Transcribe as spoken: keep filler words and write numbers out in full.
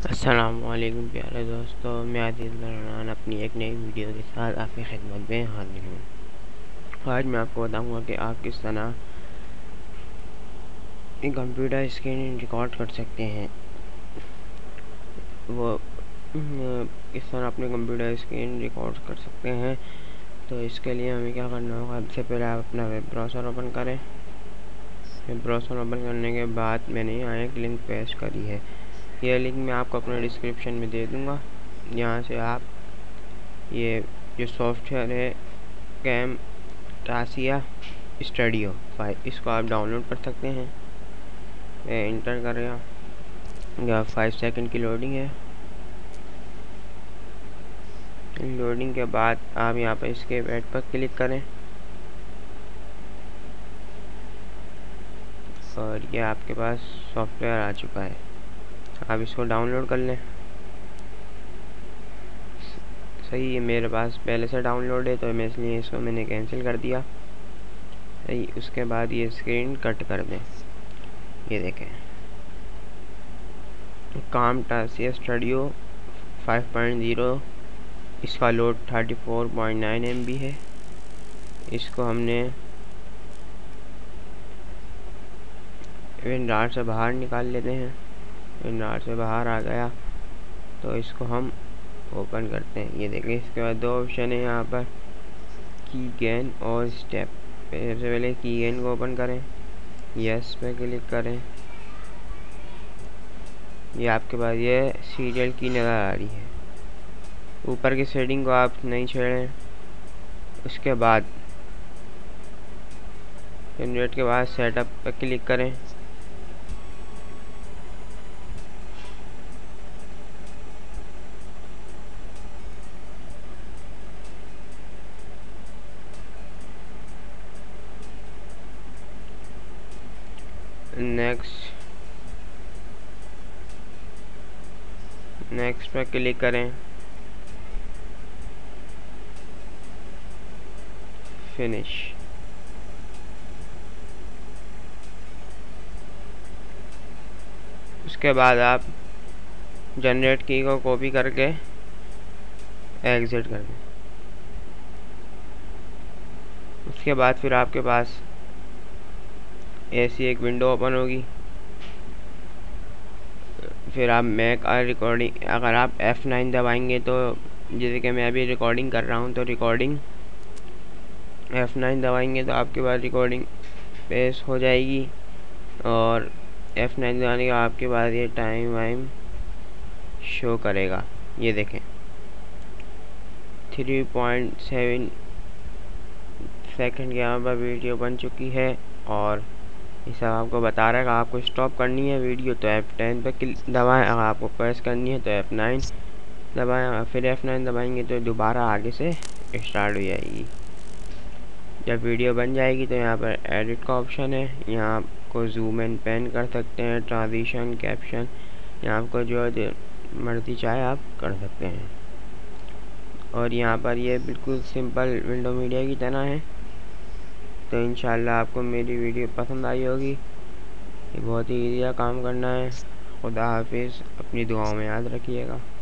अस्सलामुअलैकुम प्यारे दोस्तों, मैं आदिल दरान अपनी एक नई वीडियो के साथ आपकी खिदमत में हाजिर हूँ। आज मैं आपको बताऊंगा कि आप किस तरह कंप्यूटर स्क्रीन रिकॉर्ड कर सकते हैं। वो किस तरह अपने कंप्यूटर स्क्रीन रिकॉर्ड कर सकते हैं। तो इसके लिए हमें क्या करना होगा, सबसे पहले आप अपना वेब ब्राउज़र ओपन करें। वेब ब्राउज़र ओपन करने के बाद मैंने यहाँ एक लिंक पेस्ट करी है। यह लिंक मैं आपको अपने डिस्क्रिप्शन में दे दूँगा। यहाँ से आप ये जो सॉफ्टवेयर है कैम टासिया स्टूडियो फाइल, इसको आप डाउनलोड कर सकते हैं। मैं इंटर कर रहा हूँ, या फाइव सेकंड की लोडिंग है। लोडिंग के बाद आप यहाँ पर इसके बैट पर क्लिक करें और ये आपके पास सॉफ्टवेयर आ चुका है। आप इसको डाउनलोड कर लें। सही है, मेरे पास पहले से डाउनलोड है तो मैं इसलिए इसको मैंने कैंसिल कर दिया। सही, उसके बाद ये स्क्रीन कट कर दें। ये देखें, Camtasia studio five point zero, इसका load thirty four point nine M B है। इसको हमने विंडोर से बाहर निकाल लेते हैं। विंडोर से बाहर आ गया तो इसको हम ओपन करते हैं। ये देखें, इसके बाद दो ऑप्शन है यहाँ पर, की गेन और स्टेप। सबसे पहले की गेन को ओपन करें, यस पे क्लिक करें। ये आपके पास ये सीरियल की नज़र आ रही है। ऊपर की सेटिंग को आप नहीं छेड़ें। उसके बाद जनरेट के बाद सेटअप पर क्लिक करें। नेक्स्ट नेक्स्ट पर क्लिक करें, फिनिश। उसके बाद आप जनरेट की को कॉपी करके एग्जिट कर दें। उसके बाद फिर आपके पास ऐसी एक विंडो ओपन होगी। फिर आप मैक और रिकॉर्डिंग, अगर आप एफ़ नाइन दबाएंगे तो, जैसे कि मैं अभी रिकॉर्डिंग कर रहा हूँ तो रिकॉर्डिंग एफ़ नाइन दबाएंगे तो आपके पास रिकॉर्डिंग पेश हो जाएगी। और एफ़ नाइन दबाने के बाद आपके पास ये टाइम वाइम शो करेगा। ये देखें, थ्री पॉइंट सेवन सेकेंड के यहाँ पर वीडियो बन चुकी है। और ये सब आपको बता रहा है कि आपको स्टॉप करनी है वीडियो तो एफ़ टेन पर दबाएं, अगर आपको प्रेस करनी है तो एफ़ नाइन दबाएं, फिर एफ़ नाइन दबाएंगे तो दोबारा आगे से स्टार्ट हो जाएगी। जब वीडियो बन जाएगी तो यहाँ पर एडिट का ऑप्शन है, यहाँ आपको जूम एंड पैन कर सकते हैं, ट्रांजिशन, कैप्शन, यहाँ आपको जो मर्जी चाहे आप कर सकते हैं। और यहाँ पर ये बिल्कुल सिंपल विंडो मीडिया की तरह है। तो इंशाल्लाह आपको मेरी वीडियो पसंद आई होगी। ये बहुत ही ईज़ी काम करना है। खुदा हाफिज़, अपनी दुआओं में याद रखिएगा।